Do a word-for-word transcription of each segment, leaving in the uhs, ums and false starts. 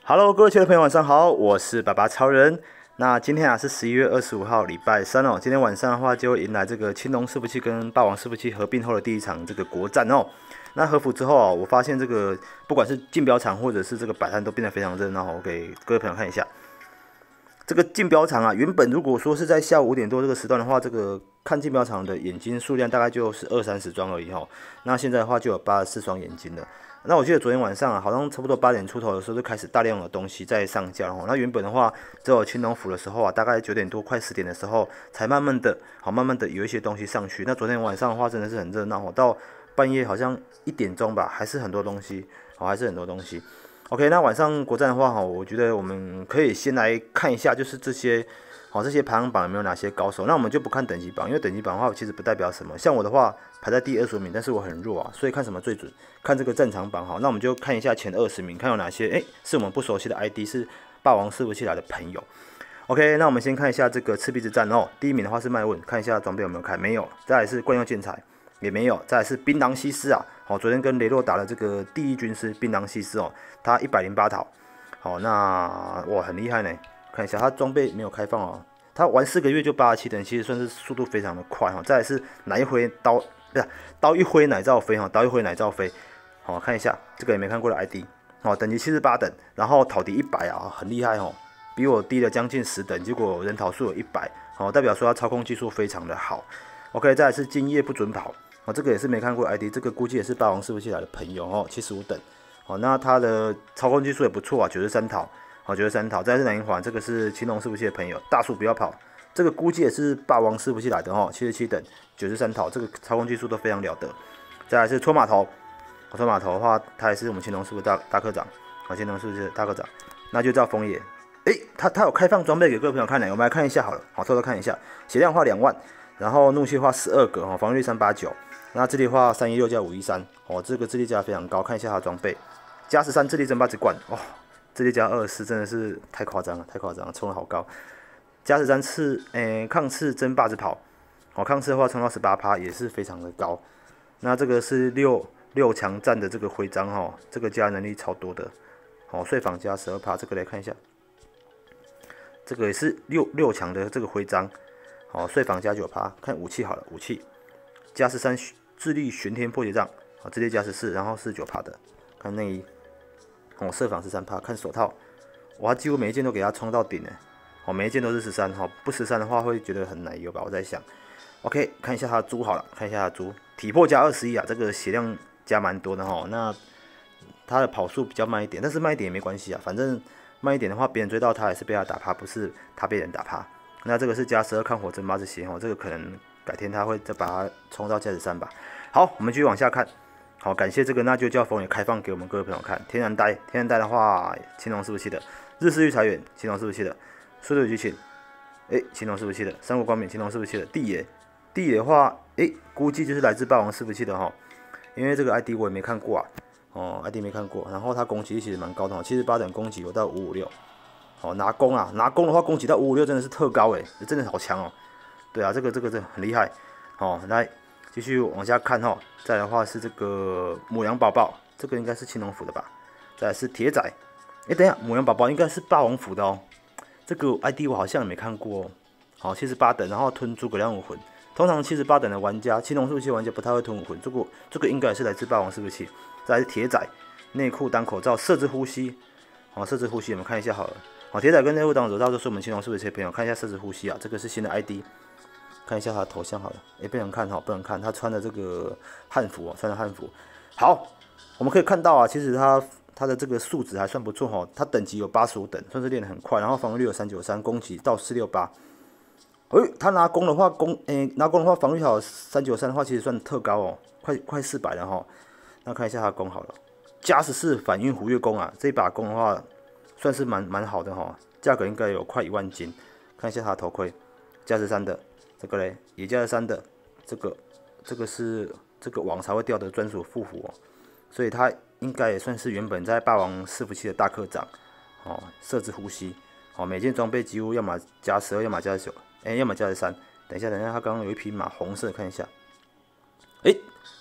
Hello，各位球友朋友，晚上好，我是爸爸超人。那今天啊是十一月二十五号，礼拜三哦。今天晚上的话，就迎来这个青龙伺服器跟霸王伺服器合并后的第一场这个国战哦。那合服之后啊，我发现这个不管是竞标场或者是这个摆摊都变得非常热闹哦。我给各位朋友看一下，这个竞标场啊，原本如果说是在下午五点多这个时段的话，这个看竞标场的眼睛数量大概就是二三十双而已哈。那现在的话就有八十四双眼睛了。那我记得昨天晚上啊，好像差不多八点出头的时候就开始大量的东西在上架了。那原本的话，只有青龙府的时候啊，大概九点多快十点的时候，才慢慢的，好慢慢的有一些东西上去。那昨天晚上的话，真的是很热闹哦，到半夜好像一点钟吧，还是很多东西，好还是很多东西。OK， 那晚上国战的话，哈，我觉得我们可以先来看一下，就是这些。好，这些排行榜有没有哪些高手？那我们就不看等级榜，因为等级榜的话其实不代表什么。像我的话排在第二十名，但是我很弱啊，所以看什么最准？看这个战场榜。好，那我们就看一下前二十名，看有哪些哎是我们不熟悉的 I D， 是霸王伺服器来的朋友。OK， 那我们先看一下这个赤壁之战哦。第一名的话是麦问，看一下装备有没有开，没有。再来是惯用建材，也没有。再来是槟榔西施啊，好，昨天跟雷洛打了这个第一军师槟榔西施哦，他一百零八套。好，那哇很厉害呢。看一下他装备没有开放哦。他玩四个月就八十七等，其实算是速度非常的快哈。再来是哪一挥刀，不是刀一挥奶罩飞哈，刀一挥奶罩飞。好，看一下这个也没看过的 I D， 好，等级七十八等，然后讨敌一百啊，很厉害哦，比我低了将近十等，结果人讨数有一百，好，代表说他操控技术非常的好。OK， 再来是今夜不准跑，哦，这个也是没看过的 I D， 这个估计也是霸王伺服器来的朋友哦，七十五等，好，那他的操控技术也不错啊，九十三讨。好，九十三讨，再来是南银环，这个是青龙伺服器的朋友，大树不要跑，这个估计也是霸王伺服器来的哦，七十七等，九十三讨，这个操控技术都非常了得。再来是搓码头，搓码头的话，他也是我们青龙伺服大大科长，好，青龙伺服器大科长，那就叫枫叶。诶，他他有开放装备给各位朋友看呢，我们来看一下好了，好，偷偷看一下，血量话两万，然后怒气话十二个，哦，防御力三八九，那智力话三一六加五一三，哦，这个智力加非常高，看一下他的装备，加十三智力争霸之冠，哦。智力加二十四真的是太夸张了，太夸张了，冲得好高。加十三次，诶、欸，抗刺争霸之跑，好，抗刺的话冲到十八趴也是非常的高。那这个是六六强战的这个徽章哈，这个加能力超多的。好，睡房加十二趴，这个来看一下，这个也是六六强的这个徽章。好，睡房加九趴，看武器好了，武器加十三智力玄天破解杖，好，智力加十四，然后是九趴的，看内衣。哦，设防十三趴，看手套，哇，几乎每一件都给它冲到顶了。哦，每一件都是十三，哈，不十三的话会觉得很奶油吧？我在想。OK， 看一下它的猪好了，看一下它的猪，体魄加二十一啊，这个血量加蛮多的哈。那它的跑速比较慢一点，但是慢一点也没关系啊，反正慢一点的话，别人追到它也是被它打趴，不是它被人打趴。那这个是加十二抗火争霸这些哦，这个可能改天它会再把它冲到加十三吧。好，我们继续往下看。好，感谢这个那就叫风也开放给我们各位朋友看。天然呆，天然呆的话，青龙伺服器的；日式御财源，青龙伺服器的；速度与激情，哎，青龙伺服器的；三国光明，青龙伺服器的；地野，地野的话，哎，估计就是来自霸王伺服器的哈，因为这个 I D 我也没看过啊，哦 ，I D 没看过。然后它攻击力其实蛮高的，七十八等攻击有到五五六，好拿弓啊，拿弓的话攻击到五五六真的是特高哎，真的好强哦。对啊，这个这个这个很厉害，好来。继续往下看哈，再来的话是这个母羊宝宝，这个应该是青龙府的吧？再来是铁仔，哎，等一下，母羊宝宝应该是霸王府的哦。这个 I D 我好像也没看过哦。好，七十八等，然后吞诸葛亮武魂。通常七十八等的玩家，青龙伺服器玩家不太会吞武魂，这个这个应该是来自霸王伺服器。再来是铁仔，内裤当口罩，设置呼吸。好，设置呼吸，我们看一下好了。好，铁仔跟内裤当口罩都是我们青龙伺服器的朋友，看一下设置呼吸啊，这个是新的 I D。看一下他的头像好了，也、欸、不能看哈，不能看他穿的这个汉服哦，穿的汉服。好，我们可以看到啊，其实他他的这个素质还算不错哈，他等级有八十五等，算是练得很快，然后防御力有三九三，攻击到四六八。哎，他拿弓的话，弓诶、欸、拿弓的话，防御好三九三的话，其实算特高哦，快快四百了哈。那看一下他的弓好了，加十四反应虎跃弓啊，这把弓的话算是蛮蛮好的哈，价格应该有快一万金。看一下他的头盔，加十三的。这个嘞也加了三的，这个这个是这个网才会掉的专属护符哦，所以它应该也算是原本在霸王伺服器的大科长哦。设置呼吸哦，每件装备几乎要么加十二，要么加十九，哎，要么加十三。等一下，等一下，它刚刚有一匹马红色，看一下，哎，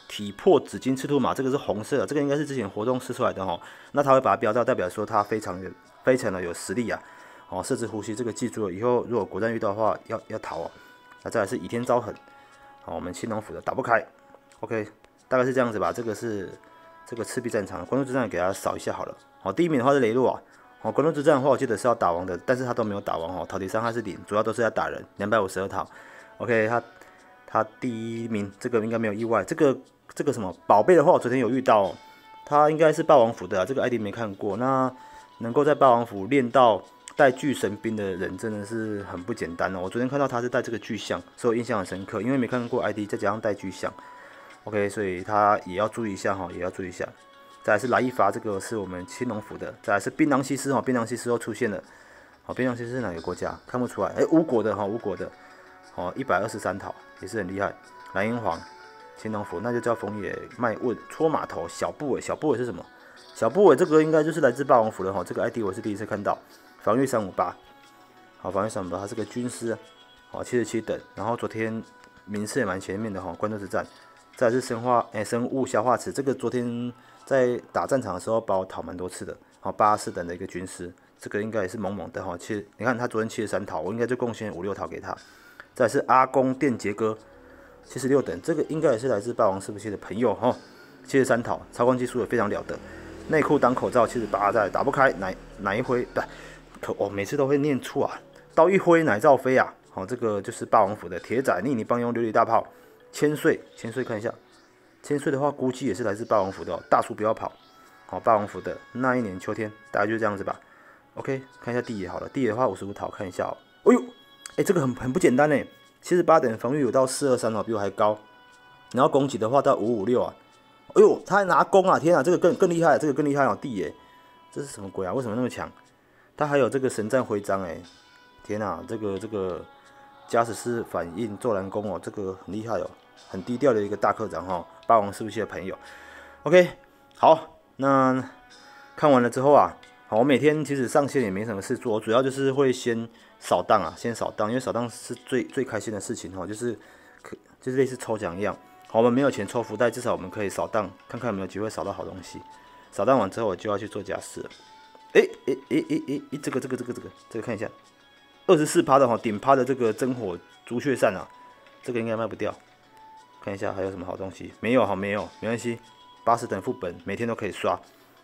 体魄紫金赤兔马，这个是红色的，这个应该是之前活动试出来的哈。那他会把它标到，代表说他非常有非常的有实力啊。哦，设置呼吸这个记住了，以后如果国战遇到的话要要逃哦。那再来是倚天招狠，好，我们青龙府的打不开 ，OK， 大概是这样子吧。这个是这个赤壁战场，官渡之战给它扫一下好了。好，第一名的话是雷洛啊。哦，官渡之战的话，我记得是要打王的，但是他都没有打王哦。桃敌伤害是零，主要都是在打人，两百五十二桃。OK， 他他第一名，这个应该没有意外。这个这个什么宝贝的话，我昨天有遇到、哦，他应该是霸王府的、啊，这个 I D 没看过。那能够在霸王府练到带巨神兵的人，真的是很不简单哦。我昨天看到他是带这个巨象，所以我印象很深刻，因为没看过 I D， 再加上带巨象。OK， 所以他也要注意一下哈、哦，也要注意一下。再来是来一发，这个是我们青龙府的。再来是槟榔西施哈，槟榔西施又出现了。好，槟榔西施是哪个国家？看不出来。哎，吴国的哈，吴国的。哦，一百二十三桃也是很厉害。蓝银皇，青龙府那就叫枫野麦问搓马头小部尾，小部尾是什么？小部尾这个应该就是来自霸王府的哈，这个 I D 我是第一次看到。防御三五八，好，防御三五八，他是个军师，好，七十七等。然后昨天名次也蛮前面的哈，关渡之战。再来是生化哎、欸、生物消化池，这个昨天在打战场的时候把我讨蛮多次的，好，八十四等的一个军师，这个应该也是猛猛的哈。其实你看他昨天七十三桃，我应该就贡献五六桃给他。再来是阿公电杰哥，七十六等，这个应该也是来自霸王伺服器的朋友哈，七十三桃，超光技术也非常了得。内裤当口罩七十八，再打不开，哪哪一挥？不，可我、哦、每次都会念错啊，刀一挥乃照飞啊。好，这个就是霸王府的铁仔逆你帮用琉璃大炮。千岁，千岁看一下，千岁的话估计也是来自霸王府的、哦。大叔不要跑，好，霸王府的那一年秋天，大概就这样子吧。OK， 看一下地野好了，地野的话五十五桃，看一下哦。哎呦，哎，这个很很不简单呢，七十八等防御有到四二三哦，比我还高。然后攻击的话到五五六啊。哎呦，他还拿弓啊！天啊，这个更更厉害，这个更厉害哦，地野，这是什么鬼啊？为什么那么强？他还有这个神战徽章哎，天啊，这个这个。加十四反应骤然弓哦，这个很厉害哦，很低调的一个大课长哈、哦，霸王伺服器的朋友。OK， 好，那看完了之后啊，好，我每天其实上线也没什么事做，我主要就是会先扫荡啊，先扫荡，因为扫荡是最最开心的事情哈、哦，就是可就是类似抽奖一样。好，我们没有钱抽福袋，至少我们可以扫荡，看看有没有机会扫到好东西。扫荡完之后，我就要去做假释了。哎哎哎哎哎，这个这个这个这个这个看一下。二十四趴的哈，顶趴的这个真火朱雀扇啊，这个应该卖不掉。看一下还有什么好东西？没有，好没有，没关系。八十等副本每天都可以刷。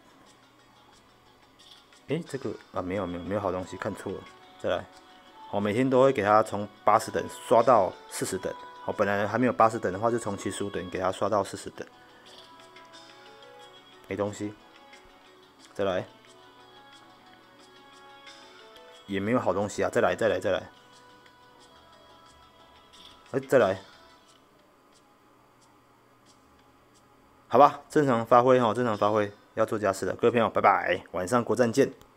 哎，这个啊没有没有没有好东西，看错了。再来，好，每天都会给他从八十等刷到四十等。好，本来还没有八十等的话，就从七十五等给他刷到四十等。没东西。再来。也没有好东西啊！再来，再来，再来，哎，再来，好吧，正常发挥哈，正常发挥，要做家事了，各位朋友，拜拜，晚上国战见。